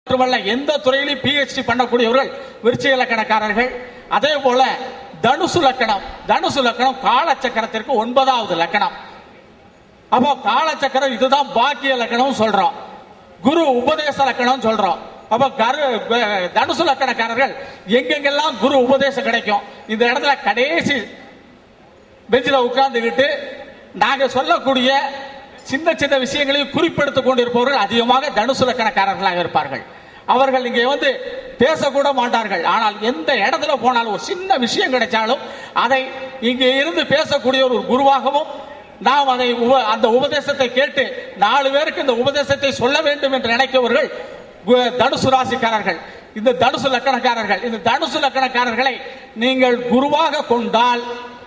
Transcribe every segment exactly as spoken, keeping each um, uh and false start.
மட்டுமல்ல, எந்த துறையிலும் பிஹெச்டி பண்ணக்கூடியவர்கள் விருச்சிக லக்கணக்காரர்கள். அதே போல தனுசு லக்கணம், தனுசு லக்கணம் காலச்சக்கரத்திற்கு ஒன்பதாவது லக்கணம். அப்போ காலச்சக்கரம் இதுதான் பாக்கிய லக்கணம் சொல்றோம், குரு உபதேச லக்கணம் சொல்றோம். அப்ப தனுசு லக்கணக்காரர்கள் எங்கெங்கெல்லாம் குரு உபதேசம் கிடைக்கும், இந்த இடத்துல கடைசி பெஞ்சில் உட்கார்ந்துகிட்டு நாங்க சொல்லக்கூடிய சின்ன சின்ன விஷயங்களையும் குறிப்பெடுத்துக் கொண்டிருப்பவர்கள் அதிகமாக தனுசு லக்கணக்காரர்களாக இருப்பார்கள். அவர்கள் இங்கே வந்து பேசக்கூட மாட்டார்கள். ஆனால் எந்த இடத்துல போனாலும் ஒரு சின்ன விஷயம் கிடைச்சாலும் அதை இங்கே இருந்து பேசக்கூடிய ஒரு குருவாகவும் நாம் அதை அந்த உபதேசத்தை கேட்டு நாலு பேருக்கு இந்த உபதேசத்தை சொல்ல வேண்டும் என்று நினைப்பவர்கள் தனுசு ராசிக்காரர்கள், இந்த தனுசு லக்கணக்காரர்கள். இந்த தனுசு லக்கணக்காரர்களை நீங்கள் குருவாக கொண்டால்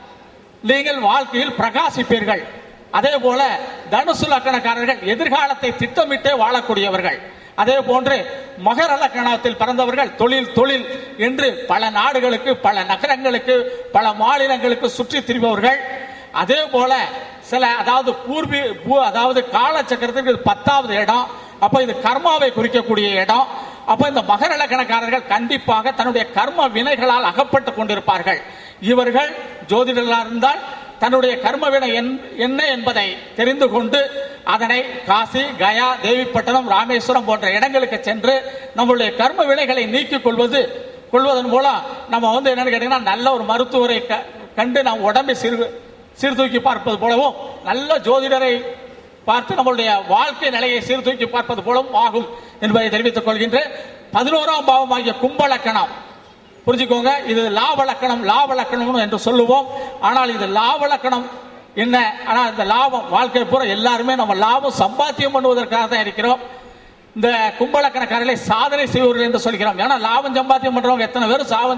நீங்கள் வாழ்க்கையில் பிரகாசிப்பீர்கள். அதே போல தனுசு லக்கணக்காரர்கள் எதிர்காலத்தை திட்டமிட்டே வாழக்கூடியவர்கள். அதே போன்று மகர லக்கணத்தில் பிறந்தவர்கள் தொழில் தொழில் என்று பல நாடுகளுக்கு, பல நகரங்களுக்கு, பல மாநிலங்களுக்கு சுற்றி திரிபவர்கள். அதே போல சில அதாவது பூர்வீ அதாவது காலச்சக்கரத்துக்கு பத்தாவது இடம். அப்ப இது கர்மாவை குறிக்கக்கூடிய இடம். அப்ப இந்த மகர லக்கணக்காரர்கள் கண்டிப்பாக தன்னுடைய கர்ம வினைகளால் அகப்பட்டு கொண்டிருப்பார்கள். இவர்கள் ஜோதிடர்களாக இருந்தால் தன்னுடைய கர்ம வினை என்ன என்பதை தெரிந்து கொண்டு அதனை காசி, கயா, தேவிப்பட்டினம், ராமேஸ்வரம் போன்ற இடங்களுக்கு சென்று நம்மளுடைய கர்ம வினைகளை நீக்கிக் கொள்வது கொள்வதன் மூலம் நம்ம வந்து என்னன்னு கேட்டீங்கன்னா நல்ல ஒரு மருத்துவரை கண்டு நாம் உடம்பை சீர் சீர்தூக்கி பார்ப்பது போலவும், நல்ல ஜோதிடரை பார்த்து நம்மளுடைய வாழ்க்கை நிலையை சீர்தூக்கி பார்ப்பது போலவும் ஆகும் என்பதை தெரிவித்துக் கொள்கின்றேன். பதினோராம் பாவம் ஆகிய கும்பலக்கணம் புரிஞ்சுக்கோங்க, இது லாப லக்கணம், லாப லக்கணம் என்று சொல்லுவோம். ஆனால் இது லாப லக்கணம் என்ன? ஆனால் இந்த லாபம் வாழ்க்கை பூரா எல்லாருமே நம்ம லாபம் சம்பாத்தியம் பண்ணுவதற்காக தான் இருக்கிறோம். இந்த கும்பலக்கணக்காரர்களை சாதனை செய்வர்கள் என்று சொல்கிறோம். ஏன்னா லாபம் சம்பாத்தியம் பண்றவங்க எத்தனை பேர் சாவன்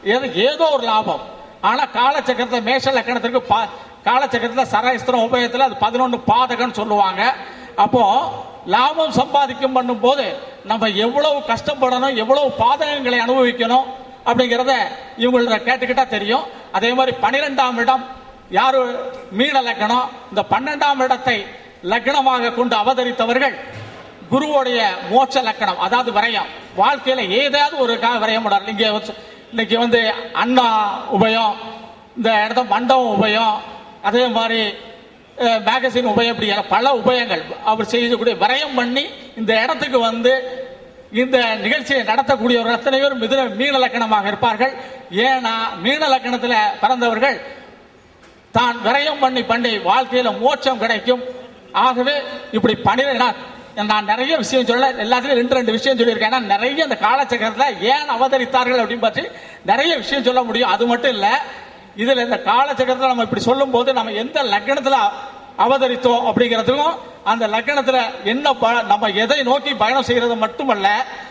ஏதோ ஒரு லாபம். ஆனா காலச்சக்கரத்தை மேஷ லக்கணத்திற்கு காலச்சக்கரத்தில் சரஸ்திரம் உபயத்தில் அது பதினொன்று பாதகன்னு சொல்லுவாங்க. அப்போ லாபம் சம்பாதிக்கும் பண்ணும் போது நம்ம எவ்வளவு கஷ்டப்படணும், எவ்வளவு பாதகங்களை அனுபவிக்கணும் அப்படிங்கிறத இவங்கள கேட்டுக்கிட்டா தெரியும். அதே மாதிரி பனிரெண்டாம் இடம் யாரு? மீன லக்கணம். இந்த பன்னெண்டாம் இடத்தை லக்னமாக கொண்டு அவதரித்தவர்கள் குருவோடைய மோட்ச லக்கணம், அதாவது விரயம். வாழ்க்கையில ஏதாவது ஒரு விரயம் விடாரு. இங்க இன்னைக்கு வந்து அண்ணா உபயம், இந்த இடத்த மண்டபம் உபயம், அதே மாதிரி மேகசின் உபயம், இப்படி பல உபயங்கள் அவர் செய்யக்கூடிய விரயம் பண்ணி இந்த இடத்துக்கு வந்து இந்த நிகழ்ச்சியை நடத்தக்கூடியவர்கள் அத்தனை பேர் மிதுன மீன லக்கணமாக இருப்பார்கள். ஏன்னா மீன லக்கணத்தில் பிறந்தவர்கள் தான் விரயம் பண்ணி பண்ணி வாழ்க்கையில மோட்சம் கிடைக்கும். ஆகவே இப்படி பன்னிரண்டு நான் நிறைய விஷயம் சொல்ல, எல்லாத்துலயும் ரெண்டு ரெண்டு விஷயம் சொல்லியிருக்கேன். ஏன்னா நிறைய இந்த காலச்சக்கரத்தில் ஏன் அவதரித்தார்கள் அப்படின்னு பற்றி நிறைய விஷயம் சொல்ல முடியும். அது மட்டும் இல்ல, இதுல இந்த காலச்சக்கரத்தில் நம்ம இப்படி சொல்லும் போது நம்ம எந்த லக்கணத்துல அவதரித்தோம் அப்படிங்கிறதுக்கும் அந்த லக்கணத்துல என்ன நம்ம எதை நோக்கி பயணம் செய்யறது மட்டுமல்ல,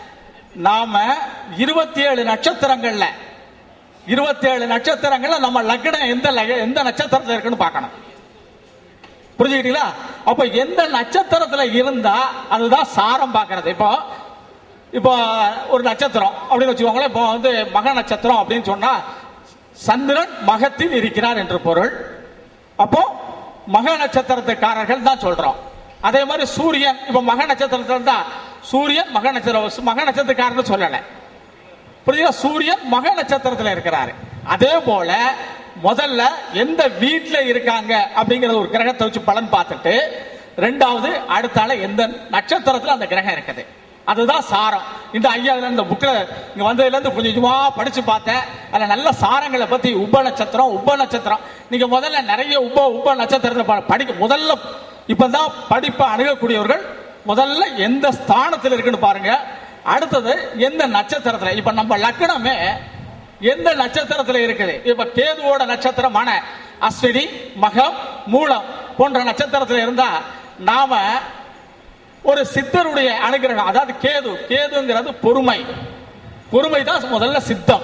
நாம இருபத்தி ஏழு நட்சத்திரங்கள்ல இருபத்தி ஏழு நட்சத்திரங்கள்ல நம்ம லக்கணம் எந்த எந்த நட்சத்திரத்துல இருக்குன்னு பார்க்கணும். புரிஞ்சுக்கிட்டீங்களா? அப்ப எந்த நட்சத்திரத்துல இருந்தா அதுதான் சாரம் பார்க்கறது. இப்போ இப்போ ஒரு நட்சத்திரம் அப்படின்னு வச்சுக்கோங்களேன். இப்போ வந்து மக நட்சத்திரம் அப்படின்னு சொன்னா சந்திரன் மகத்தில் இருக்கிறார் என்று பொருள். அப்போ மக நட்சத்திரத்துக்காரர்கள் தான் சொல்றோம். அதே மாதிரி சூரியன் இப்ப மக நட்சத்திரத்தில் தான் சூரியன் மக நட்சத்திரம் மக நட்சத்திரக்காரன்னு சொல்லல. புரியுதா? சூரியன் மக நட்சத்திரத்தில் இருக்கிறாரு. அதே போல முதல்ல எந்த வீட்டுல இருக்காங்க அப்படிங்கிற ஒரு கிரகத்தை வச்சு பலன் பார்த்துட்டு, ரெண்டாவது அடுத்தால எந்த நட்சத்திரத்துல அந்த கிரகம் இருக்குது, அதுதான் சாரம். இந்த ஐயா இந்த புக்ல இங்க வந்ததுல இருந்து கொஞ்சம் கொஞ்சமா படிச்சு பார்த்தேன். அதுல நல்ல சாரங்களை பத்தி உப நட்சத்திரம் உப நட்சத்திரம் நீங்க முதல்ல நிறைய உப உப நட்சத்திரத்தை படிக்க முதல்ல இப்பதான் படிப்பை அணுகக்கூடியவர்கள் முதல்ல எந்த ஸ்தானத்தில் இருக்குன்னு பாருங்க. அடுத்தது எந்த நட்சத்திரத்துல, இப்ப நம்ம லக்னமே எந்த நட்சத்திரத்துல இருக்குது. இப்ப கேதுவோட நட்சத்திரமான அஸ்வினி, மகம், மூலம் போன்ற நட்சத்திரத்துல இருந்தா நாம ஒரு சித்தருடைய அனுகிரகம், அதாவது கேது கேதுங்கிறது பொறுமை. பொறுமை தான் முதல்ல சித்தம்.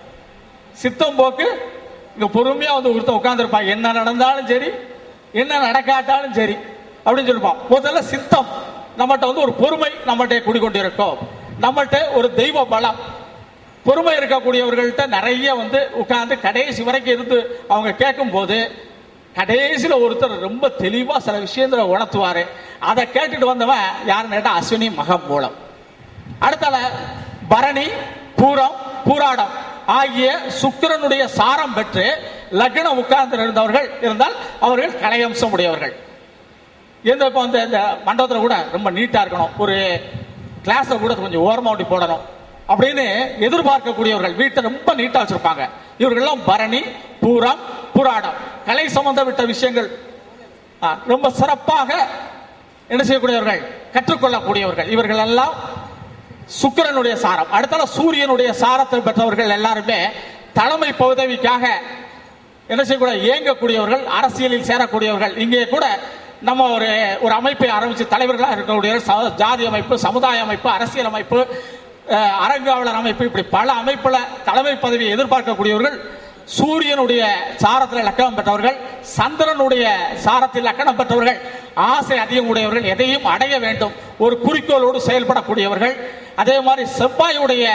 சித்தம் போக்கு இங்க பொறுமையா வந்து ஒருத்தர் உட்கார்ந்துருப்பாங்க. என்ன நடந்தாலும் சரி, என்ன நடக்காட்டாலும் சரி அப்படின்னு சொல்லிருப்பான். முதல்ல சித்தம் நம்மகிட்ட வந்து ஒரு பொறுமை நம்மகிட்ட குடிக்கொண்டிருக்கும். நம்மகிட்ட ஒரு தெய்வ பலம், பொறுமை இருக்கக்கூடியவர்கள்ட்ட நிறைய வந்து உட்கார்ந்து கடைசி வரைக்கும் இருந்து அவங்க கேட்கும் போது கடைசியில் ஒருத்தர் ரொம்ப தெளிவா சில விஷயங்களை உணர்த்துவாரு. அதை கேட்டுட்டு வந்தவன் யாருன்னு கேட்டா அஸ்வினி மகம் மூலம். அடுத்தால பரணி, பூரம், பூராடம் ஆகிய சுக்கிரனுடைய சாரம் பெற்று லக்னம் உட்கார்ந்து இருந்தவர்கள் இருந்தால் அவர்கள் கலையம்சம் உடையவர்கள். இந்த இப்போ வந்து இந்த மண்டபத்தில் கூட ரொம்ப நீட்டா இருக்கணும், ஒரு கிளாஸை கூட கொஞ்சம் ஓரமா ஒட்டி போடணும் அப்படின்னு எதிர்பார்க்கக்கூடியவர்கள் வீட்டை ரொம்ப நீட்டா வச்சிருப்பாங்க. இவர்கள்லாம் பரணி, பூரம், பூராடம் கலை சம்பந்தப்பட்ட விஷயங்கள் ரொம்ப சிறப்பாக என்ன செய்யக்கூடியவர்கள், கற்றுக்கொள்ளக்கூடியவர்கள். இவர்கள் எல்லாம் சுக்கிரனுடைய சாரம். அடுத்தால சூரியனுடைய சாரத்தை பெற்றவர்கள் எல்லாருமே தலைமை பதவிக்காக என்ன செய்யக்கூடிய இயங்கக்கூடியவர்கள், அரசியலில் சேரக்கூடியவர்கள். இங்கே கூட நம்ம ஒரு ஒரு அமைப்பை ஆரம்பிச்சு தலைவர்களாக இருக்கக்கூடிய ஜாதி அமைப்பு, சமுதாய அமைப்பு, அரசியல் அமைப்பு, அரங்காவலர் அமைப்பு, இப்படி பல அமைப்புல தலைமை பதவியை எதிர்பார்க்கக்கூடியவர்கள் சூரியனுடைய சாரத்தில் லக்கணம் பெற்றவர்கள், சந்திரனுடைய சாரத்தில் லக்கணம் பெற்றவர்கள், ஆசை அதிகம் உடையவர்கள், எதையும் அடைய வேண்டும் ஒரு குறிக்கோளோடு செயல்படக்கூடியவர்கள். அதே மாதிரி செவ்வாயுடைய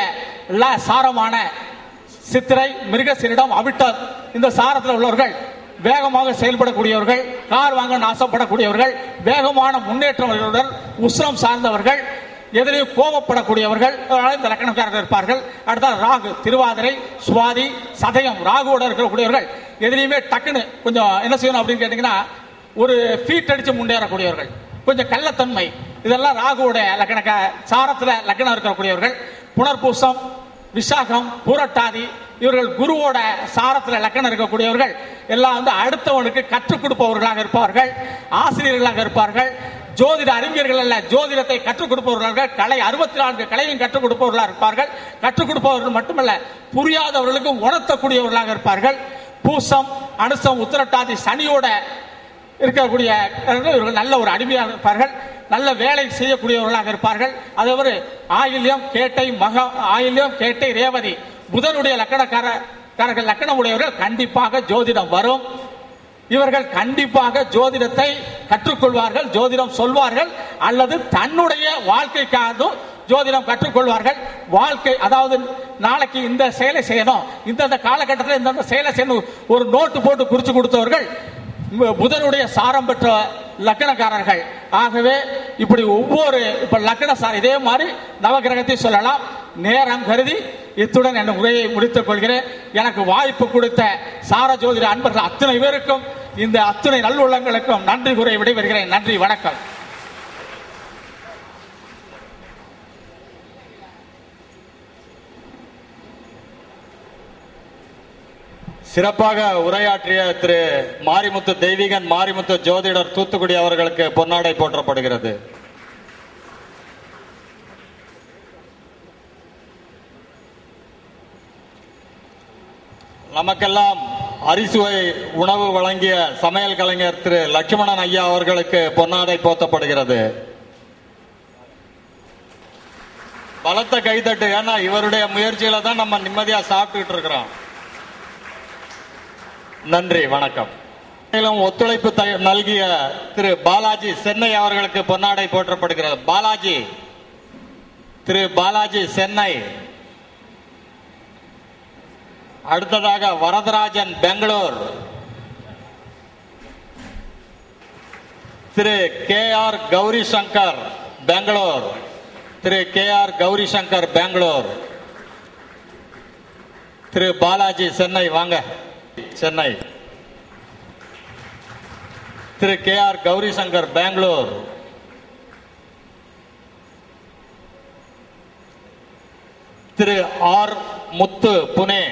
சாரமான சித்திரை, மிருகசீரிடம், அவிட்டம் இந்த சாரத்தில் உள்ளவர்கள் வேகமாக செயல்படக்கூடியவர்கள், கார் வாங்க ஆசைப்படக்கூடியவர்கள், வேகமான முன்னேற்றங்களுடன் உஷ்ணம் சார்ந்தவர்கள், எதிரையும் கோபப்படக்கூடியவர்கள் இந்த லக்கணக்காரர்கள் இருப்பார்கள். அடுத்த ராகு, திருவாதிரை, சுவாதி, சதயம் ராகுவோட இருக்கக்கூடியவர்கள் எதிரையுமே டக்குன்னு கொஞ்சம் என்ன செய்யணும் அப்படின்னு கேட்டீங்கன்னா ஒரு ஃபீட் அடிச்சு முன்னேறக்கூடியவர்கள், கொஞ்சம் கள்ளத்தன்மை, இதெல்லாம் ராகுவோட லக்கண சாரத்துல லக்கணம் இருக்கக்கூடியவர்கள். புனர்பூசம், விசாகம், பூரட்டாதி இவர்கள் குருவோட சாரத்துல லக்கணம் இருக்கக்கூடியவர்கள் எல்லாம் வந்து அடுத்தவனுக்கு கற்றுக் கொடுப்பவர்களாக இருப்பார்கள், ஆசிரியர்களாக இருப்பார்கள். ஜோதிட அறிஞர்கள் அல்ல, ஜோதிடத்தை கற்றுக் கொடுப்பவர்களாக, கலை அறுபத்தி நான்கு கலையும் கற்றுக் கொடுப்பவர்களாக இருப்பார்கள். கற்றுக் கொடுப்பவர்கள் மட்டுமல்ல, புரியாதவர்களுக்கும் உணர்த்தக்கூடியவர்களாக இருப்பார்கள். பூசம், அனுசம், உத்திரட்டாதி சனியோட இருக்கக்கூடிய இவர்கள் நல்ல ஒரு அடிமையாக இருப்பார்கள், நல்ல வேலை செய்யக்கூடியவர்களாக இருப்பார்கள். அதே ஒரு ஆயில்யம், கேட்டை, மக ஆயில்யம், கேட்டை, ரேவதி புதனுடைய லக்கணக்காரர்கள் லக்கணம் உடையவர்கள் கண்டிப்பாக ஜோதிடம் வரும். இவர்கள் கண்டிப்பாக ஜோதிடத்தை கற்றுக்கொள்வார்கள், ஜோதிடம் சொல்வார்கள், அல்லது தன்னுடைய வாழ்க்கைக்காக ஜோதிடம் கற்றுக்கொள்வார்கள். வாழ்க்கை அதாவது நாளைக்கு இந்த செயலை செய்யணும், இந்த காலகட்டத்தில் இந்த செயலை செய்யணும் ஒரு நோட்டு போட்டு குறிச்சு கொடுத்தவர்கள் புதனுடைய சாரம் பெற்ற லக்கணக்காரர்கள். ஆகவே இப்படி ஒவ்வொரு இப்ப லக்கண சார் இதே மாதிரி நவகிரகத்தை சொல்லலாம். நேரம் கருதி இத்துடன் என் உரையை முடித்துக் கொள்கிறேன். எனக்கு வாய்ப்பு கொடுத்த சார ஜோதிட அன்பர்கள் அத்தனை பேருக்கும், இந்த அத்தனை நல்லுள்ளங்களுக்கும் நன்றி கூறி விடைபெறுகிறேன். நன்றி, வணக்கம். சிறப்பாக உரையாற்றிய திரு மாரிமுத்து தெய்வீகன், மாரிமுத்து ஜோதிடர், தூத்துக்குடி அவர்களுக்கு பொன்னாடை போற்றப்படுகிறது. நமக்கெல்லாம் அரிசுவை உணவு வழங்கிய சமையல் கலைஞர் திரு லட்சுமணன் ஐயா அவர்களுக்கு பொன்னாடை போற்றப்படுகிறது. பலத்த கைதட்டு, ஏன்னா இவருடைய முயற்சியில தான் நம்ம நிம்மதியா சாப்பிட்டுட்டு இருக்கிறோம். நன்றி, வணக்கம். ஒத்துழைப்பு நல்கிய திரு பாலாஜி சென்னை அவர்களுக்கு பொன்னாடை போற்றப்படுகிறது. பாலாஜி, திரு பாலாஜி சென்னை. அடுத்ததாக வரதராஜன் பெங்களூர், திரு கே ஆர் கௌரி சங்கர் பெங்களூர், திரு கே ஆர் கௌரி சங்கர் பெங்களூர், திரு பாலாஜி சென்னை வாங்க. சென்னை திரு கே ஆர் கௌரி சங்கர் பெங்களூர், திரு ஆர் முத்து புனே,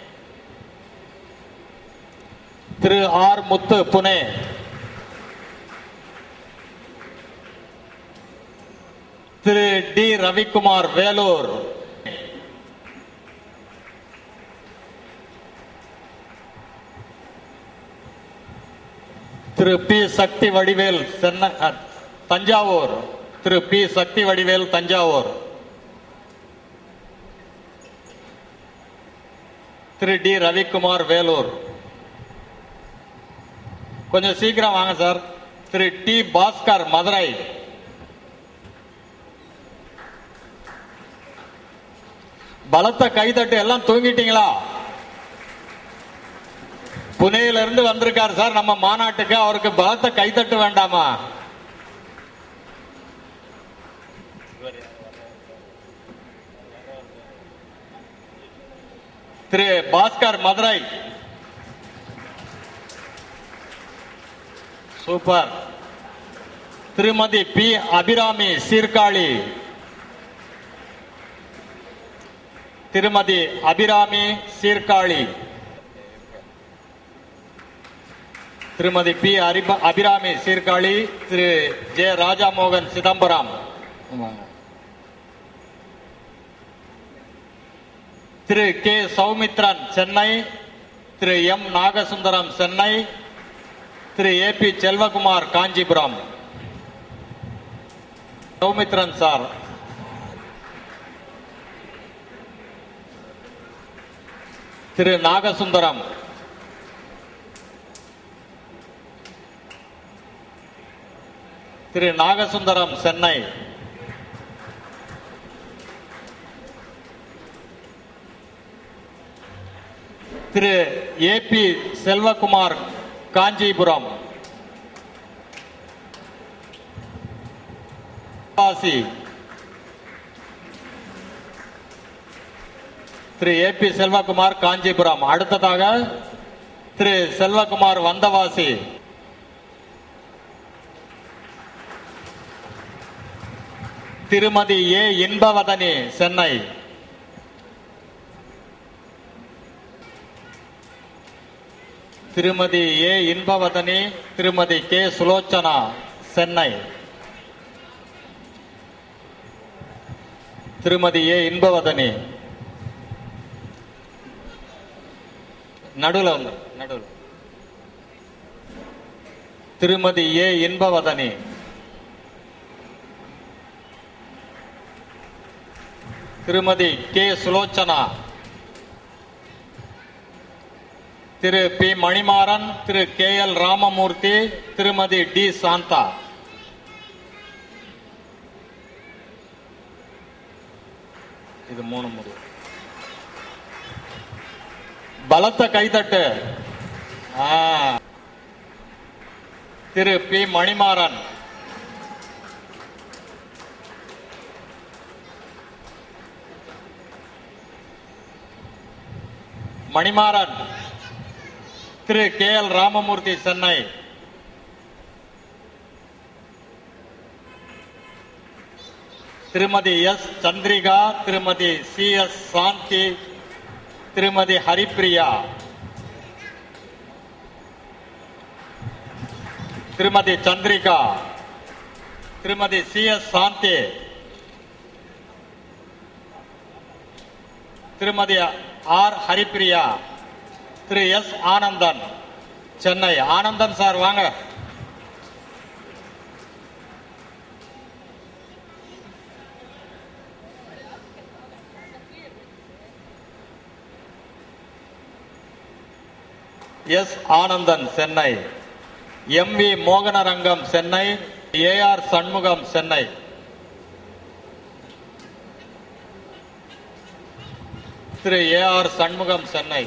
திரு ஆர் முத்து புனே, திரு டி ரவிக்குமார் வேலூர், திரு பி சக்தி வடிவேல் சென்னை தஞ்சாவூர், திரு பி சக்தி வடிவேல் தஞ்சாவூர், திரு டி ரவிக்குமார் வேலூர். கொஞ்சம் சீக்கிரம் வாங்க சார். திரு டி பாஸ்கர் மதுரை, பலத்த கைதட்டு. எல்லாம் தூங்கிட்டீங்களா? புனேல இருந்து வந்திருக்காரு சார் நம்ம மாநாட்டுக்கு, அவருக்கு பலத்த கைதட்டு வேண்டாமா? திரு பாஸ்கர் மதுரை. சூப்பர். திருமதி பி அபிராமி சீர்காழி. திருமதி அபிராமி சீர்காழி. திருமதி பி அபிராமி சீர்காழி. திரு ஜே ராஜாமோகன் சிதம்பரம். திரு கே சௌமித்ரன் சென்னை. திரு எம் நாகசுந்தரம் சென்னை. திரு A P Selvakumar Kanchipuram. Soumithran sir. திரு நாகசுந்தரம். திரு நாகசுந்தரம் சென்னை. திரு ஏ பி செல்வகுமார் காஞ்சிபுரம். திரு ஏ பி செல்வகுமார் காஞ்சிபுரம். அடுத்ததாக திரு செல்வகுமார் வந்தவாசி. திருமதி ஏ இன்பவதனி சென்னை. திருமதி ஏ இன்பவதனி. திருமதி கே சுலோச்சனா சென்னை. திருமதி ஏ இன்பவதனி நடுவில் வந்து நடுவில். திருமதி ஏ இன்பவதனி. திருமதி கே சுலோச்சனா. திரு பி மணிமாறன். திரு கே எல் ராமமூர்த்தி. திருமதி டி சாந்தா. இது மூணு முறை. பலத்த கைதட்டு. திரு பி மணிமாறன். மணிமாறன். திரு கே எல் ராமமூர்த்தி சென்னை. திருமதி எஸ் சந்திரிகா. திருமதி சி எஸ் சாந்தி. திருமதி ஹரிப்பிரியா. திருமதி சந்திரிகா. திருமதி சி எஸ் சாந்தி. திருமதி ஆர் ஹரிப்பிரியா. திரு எஸ் ஆனந்தன் சென்னை. ஆனந்தன் சார் வாங்க. S Anandan Chennai. M V Mohanarangam Chennai. A R Shanmugam Chennai. திரு ஏ ஆர் சண்முகம் சென்னை.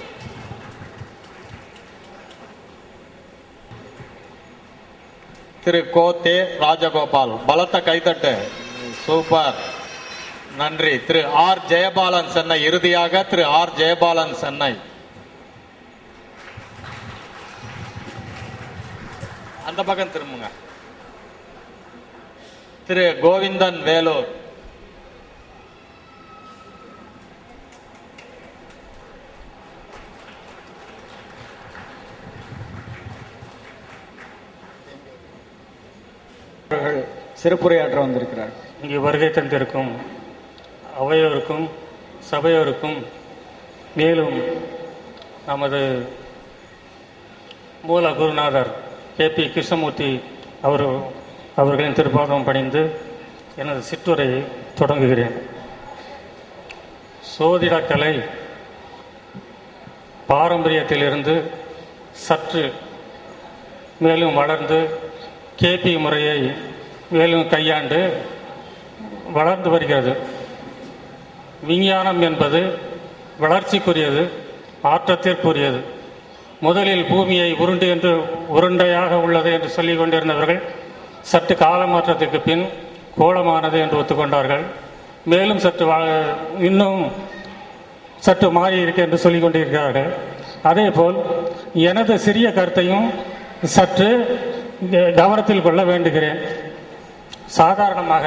திரு கோ தே ராஜகோபால். பலத்த கைதட்டு. சூப்பர். நன்றி. திரு ஆர் ஜெயபாலன் சென்னை. இறுதியாக திரு ஆர் ஜெயபாலன் சென்னை. அந்த பக்கம் திரும்புங்க. திரு கோவிந்தன் வேலூர். சிறப்புரையாற்ற வந்திருக்கிறார். இங்கே வருகை தந்திருக்கும் அவையோருக்கும் சபையோருக்கும் மேலும் நமது மூல குருநாதர் கே பி கிருஷ்ணமூர்த்தி அவர் அவர்களின் திருப்பாதம் பணிந்து எனது சிற்றுரையை தொடங்குகிறேன். சோதிடக்கலை பாரம்பரியத்திலிருந்து சற்று மேலும் வளர்ந்து கேபி முறையை மேலும் கையாண்டு வளர்ந்து வருகிறது. விஞ்ஞானம் என்பது வளர்ச்சிக்குரியது, மாற்றத்திற்குரியது. முதலில் பூமியை உருண்டு என்று உருண்டையாக உள்ளது என்று சொல்லிக் கொண்டிருந்தவர்கள் சற்று கால மாற்றத்திற்கு பின் கோளமானது என்று ஒத்துக்கொண்டார்கள். மேலும் சற்று இன்னும் சற்று மாறி இருக்கு என்று சொல்லிக் கொண்டிருக்கிறார்கள். அதே போல் எனது சிறிய கருத்தையும் சற்று கவனத்தில் கொள்ள வேண்டுகிறேன். சாதாரணமாக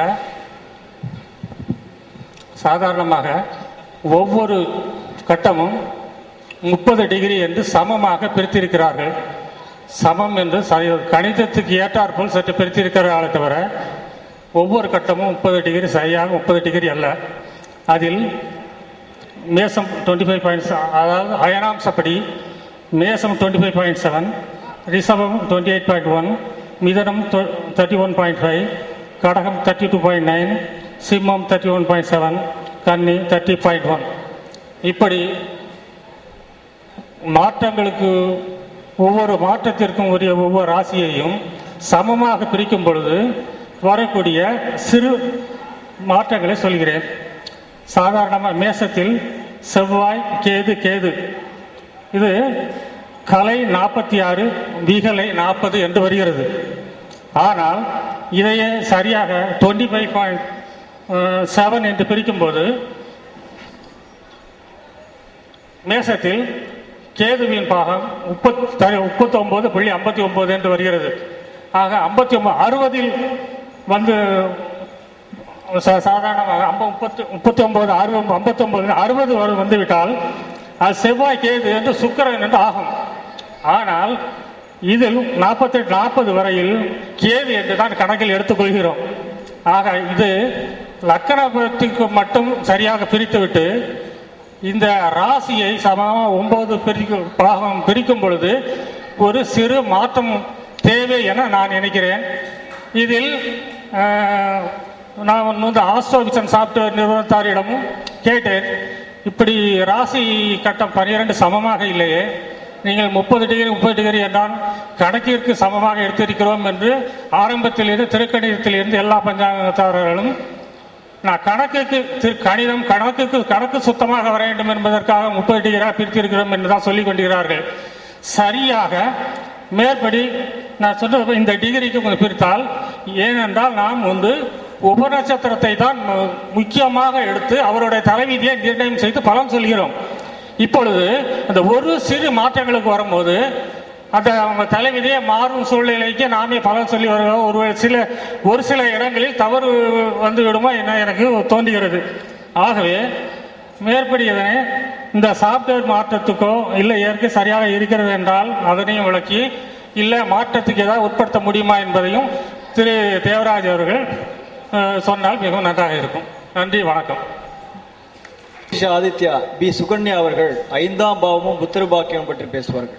சாதாரணமாக ஒவ்வொரு கட்டமும் முப்பது டிகிரி என்று சமமாக பிரித்திருக்கிறார்கள். சமம் என்று கணிதத்துக்கு ஏற்றாற்போல் சற்று பிரித்திருக்கிறார்களே தவிர ஒவ்வொரு கட்டமும் முப்பது டிகிரி சரியாக முப்பது டிகிரி அல்ல. அதில் மேசம் டுவெண்ட்டி ஃபைவ் பாயிண்ட் அதாவது அயனாம்சப்படி மேசம் டுவெண்ட்டி ஃபைவ் பாயிண்ட் செவன், ரிஷபம் டுவெண்ட்டி எயிட் பாயிண்ட் ஒன், மிதனம் தேர்ட்டி ஒன் பாயிண்ட் ஃபைவ், கடகம் தேர்ட்டி டூ பாயிண்ட் நைன், சிம்மம் தேர்ட்டி ஒன் பாயிண்ட் செவன், கன்னி தேர்ட்டி பாயிண்ட் ஒன். இப்படி மாற்றங்களுக்கு ஒவ்வொரு மாற்றத்திற்கும் உரிய ஒவ்வொரு ராசியையும் சமமாக பிரிக்கும் பொழுது வரக்கூடிய சிறு மாற்றங்களை சொல்கிறேன். சாதாரணமாக மேசத்தில் செவ்வாய் கேது கேது இது கலை நாற்பத்தி ஆறு விகலை நாற்பது என்று வருகிறது. ஆனால் இதையே சரியாக டுவெண்ட்டி ஃபைவ் பாயிண்ட் செவன் என்று பிரிக்கும்போது மேசத்தில் கேதுவின் பாகம் முப்பத்தி முப்பத்தி ஒன்பது புள்ளி ஐம்பத்தி ஒன்பது என்று வருகிறது. ஆக ஐம்பத்தி ஒன்பது அறுபதில் வந்து சாதாரணமாக முப்பத்தி முப்பத்தி ஒன்பது அறுபது ஐம்பத்தி ஒன்பது அறுபது வந்துவிட்டால் அது செவ்வாய் கேது என்று சுக்கிரன் என்று ஆகும். ஆனால் இதில் நாற்பத்தி எட்டு நாற்பது வரையில் கேது என்று தான் கணக்கில் எடுத்துக்கொள்கிறோம். ஆக இது லக்கணத்துக்கு மட்டும் சரியாக பிரித்துவிட்டு இந்த ராசியை சமமாக ஒன்பது பிரிக்கும் பாகம் பிரிக்கும் பொழுது ஒரு சிறு மாற்றம் தேவை என நான் நினைக்கிறேன். இதில் நான் வந்து ஆஸ்ட்ரோவிஷன் சாஃப்ட்வேர் நிறுவனத்தாரிடமும் கேட்டேன், இப்படி ராசி கட்டம் பனிரெண்டு சமமாக இல்லையே, நீங்கள் முப்பது டிகிரி முப்பது டிகிரி என்றால் கணக்கிற்கு சமமாக எடுத்திருக்கிறோம் என்று ஆரம்பத்திலிருந்து திருக்கணிதத்திலிருந்து எல்லா பஞ்சாங்கத்தாரர்களும் நான் கணக்குக்கு திரு கணிதம் கணக்குக்கு கணக்கு சுத்தமாக வர வேண்டும் என்பதற்காக முப்பது டிகிரியாக பிரித்திருக்கிறோம் என்று தான் சொல்லிக் கொண்டிருக்கிறார்கள். சரியாக மேற்படி நான் சொல்ற இந்த டிகிரிக்கு கொஞ்சம் பிரித்தால், ஏனென்றால் நாம் வந்து உபநட்சத்திரத்தை தான் முக்கியமாக எடுத்து அவருடைய தலைவிதியை நிர்ணயம் செய்து பலன் சொல்கிறோம். இப்பொழுது அந்த ஒரு சிறு மாற்றங்களுக்கு வரும்போது அந்த அவங்க தலைவிதியை மாறும் சூழ்நிலைக்கு நாமே பலன் சொல்லி வருவோம். ஒரு சில ஒரு சில இடங்களில் தவறு வந்து விடுமா என்ன எனக்கு தோன்றுகிறது. ஆகவே மேற்படி இதனை இந்த சாப்ட்வேர் மாற்றத்துக்கோ இல்லை இயற்கை சரியாக இருக்கிறது என்றால் அதனையும் விளக்கி, இல்லை மாற்றத்துக்கு ஏதாவது உட்படுத்த முடியுமா என்பதையும் திரு தேவராஜ் அவர்கள் சொன்னால் மிகவும் நன்றாக இருக்கும். நன்றி, வணக்கம். ஆதித்யா பி சுகன்யா அவர்கள் ஐந்தாம் பாவமும் புத்திர பாக்கியம் பற்றி பேசுவார்கள்.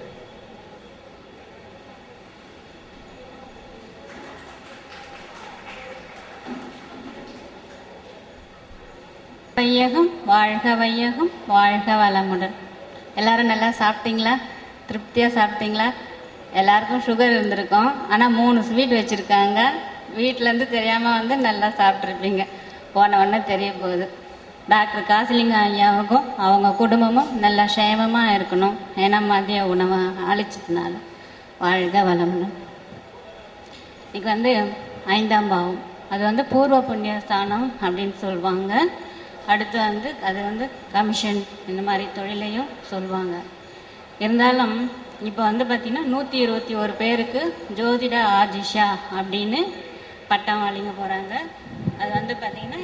வையகம் வாழ்க, வையகம் வாழ்க வளமுடன். எல்லாரும் நல்லா சாப்பிட்டீங்களா? திருப்தியாக சாப்பிட்டீங்களா? எல்லாருக்கும் சுகர் இருந்திருக்கும், ஆனால் மூணு ஸ்வீட் வச்சுருக்காங்க. வீட்டிலேருந்து தெரியாமல் வந்து நல்லா சாப்பிட்ருப்பீங்க. போன உடனே தெரிய போகுது. டாக்டர் காசிலிங்க ஐயாவுக்கும் அவங்க குடும்பமும் நல்லா சேமமாக இருக்கணும். ஏன்னா மதிய உணவை அழிச்சதுனால. வாழ்க வளமுடன். இன்னைக்கு வந்து ஐந்தாம் பாவம், அது வந்து பூர்வ புண்ணிய ஸ்தானம் அப்படின்னு சொல்லுவாங்க. அடுத்து வந்து அது வந்து கமிஷன் இந்த மாதிரி தொழிலையும் சொல்லுவாங்க. இருந்தாலும் இப்போ வந்து பார்த்திங்கன்னா நூற்றி இருபத்தி ஒரு பேருக்கு ஜோதிட ஆஜிஷா அப்படின்னு பட்டம் வழங்க போகிறாங்க. அது வந்து பார்த்திங்கன்னா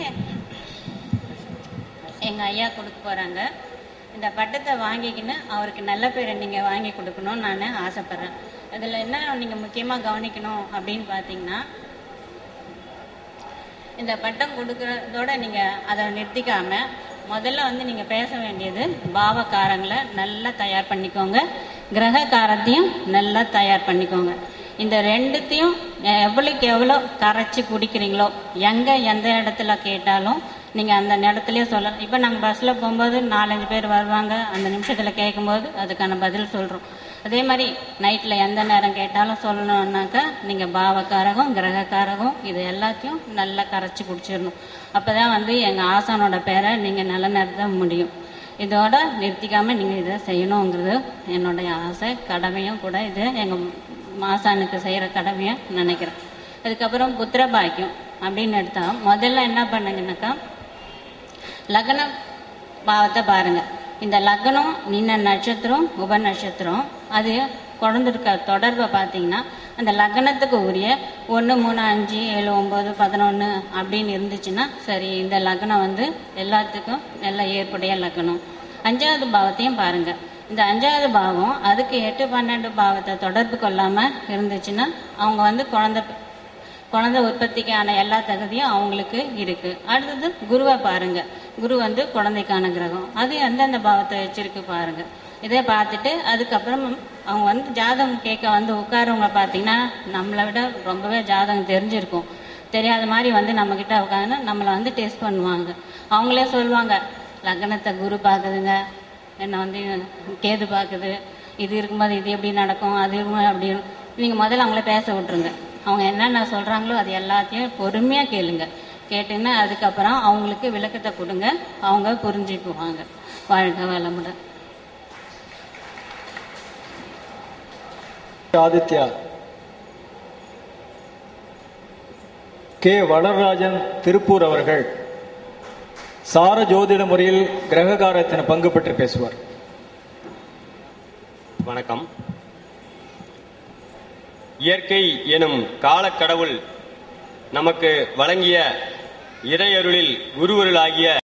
எங்கள் ஐயா கொடுக்க போகிறாங்க. இந்த பட்டத்தை வாங்கிக்கின்னு அவருக்கு நல்ல பேரை நீங்கள் வாங்கி கொடுக்கணும்னு நான் ஆசைப்பட்றேன். அதில் என்ன நீங்கள் முக்கியமாக கவனிக்கணும் அப்படின்னு பார்த்தீங்கன்னா, இந்த பட்டம் கொடுக்குறதோட நீங்கள் அதை நிறுத்திக்காமல் முதல்ல வந்து நீங்கள் பேச வேண்டியது பாவகாரங்களை நல்லா தயார் பண்ணிக்கோங்க, கிரகக்காரத்தையும் நல்லா தயார் பண்ணிக்கோங்க. இந்த ரெண்டுத்தையும் எவ்வளோக்கு எவ்வளோ கரைச்சி குடிக்கிறீங்களோ, எங்கே எந்த இடத்துல கேட்டாலும் நீங்கள் அந்த இடத்துலையே சொல்லலாம். இப்போ நாங்கள் பஸ்ஸில் போகும்போது நாலஞ்சு பேர் வருவாங்க, அந்த நிமிஷத்தில் கேட்கும்போது அதுக்கான பதில் சொல்கிறோம். அதே மாதிரி நைட்டில் எந்த நேரம் கேட்டாலும் சொல்லணுன்னாக்கா நீங்கள் பாவக்காரகம் கிரகக்காரகம் இது எல்லாத்தையும் நல்லா கரைச்சி குடிச்சிடணும். அப்போ தான் வந்து எங்கள் ஆசானோட பேரை நீங்கள் நல்ல நிறுத்த முடியும். இதோட நிறுத்திக்காமல் நீங்கள் இதை செய்யணுங்கிறது என்னுடைய ஆசை, கடமையும் கூட. இது எங்கள் மாசானுக்கு செய்கிற கடமையை நினைக்கிறேன். அதுக்கப்புறம் புத்திர பாக்கியம் அப்படின்னு எடுத்தால் முதல்ல என்ன பண்ணுங்கன்னாக்கா, லக்ன பாவத்தை பாருங்கள். இந்த லக்னம் நின்ன நட்சத்திரம் உப நட்சத்திரம் அது குழந்திருக்க தொடர்பை பார்த்தீங்கன்னா அந்த லக்னத்துக்கு உரிய ஒன்று மூணு அஞ்சு ஏழு ஒம்பது பதினொன்று அப்படின்னு இருந்துச்சுன்னா சரி, இந்த லக்னம் வந்து எல்லாத்துக்கும் நல்ல ஏற்புடைய லக்னம். அஞ்சாவது பாவத்தையும் பாருங்க. இந்த அஞ்சாவது பாவம் அதுக்கு எட்டு பன்னெண்டு பாவத்தை தொடர்பு கொள்ளாமல் இருந்துச்சுன்னா அவங்க வந்து குழந்தை குழந்தை உற்பத்திக்கான எல்லா தகுதியும் அவங்களுக்கு இருக்கு. அடுத்தது குருவை பாருங்க. குரு வந்து குழந்தைக்கான கிரகம், அது எந்தெந்த பாவத்தை வச்சிருக்கு பாருங்க. இதை பார்த்துட்டு அதுக்கப்புறம் அவங்க வந்து ஜாதகம் கேட்க வந்து உட்காரவங்க பார்த்தீங்கன்னா நம்மளை விட ரொம்பவே ஜாதகம் தெரிஞ்சிருக்கும். தெரியாத மாதிரி வந்து நம்மக்கிட்ட உட்காந்து நம்மளை வந்து டெஸ்ட் பண்ணுவாங்க. அவங்களே சொல்லுவாங்க, லக்னத்தை குரு பார்க்குதுங்க, என்னை வந்து கேது பார்க்குது, இது இருக்கும்போது இது எப்படி நடக்கும், அது இருக்கும்போது அப்படி. நீங்கள் முதல்ல அவங்கள பேச விட்ருங்க. அவங்க என்னென்ன சொல்கிறாங்களோ அது எல்லாத்தையும் பொறுமையாக கேளுங்க. கேட்டுன்னா அதுக்கப்புறம் அவங்களுக்கு விளக்கத்தை கொடுங்க, அவங்க புரிஞ்சுக்குவாங்க. வாழ்க வளமுடன். ஆதித்யா. கே வளர்ராஜன் திருப்பூர் அவர்கள் சார ஜோதிட முறையில் கிரககாரத்தின் பங்கு பற்றி பேசுவார். வணக்கம். இயற்கை எனும் காலக்கடவுள் நமக்கு வழங்கிய இறையருளில் குருவருளாகிய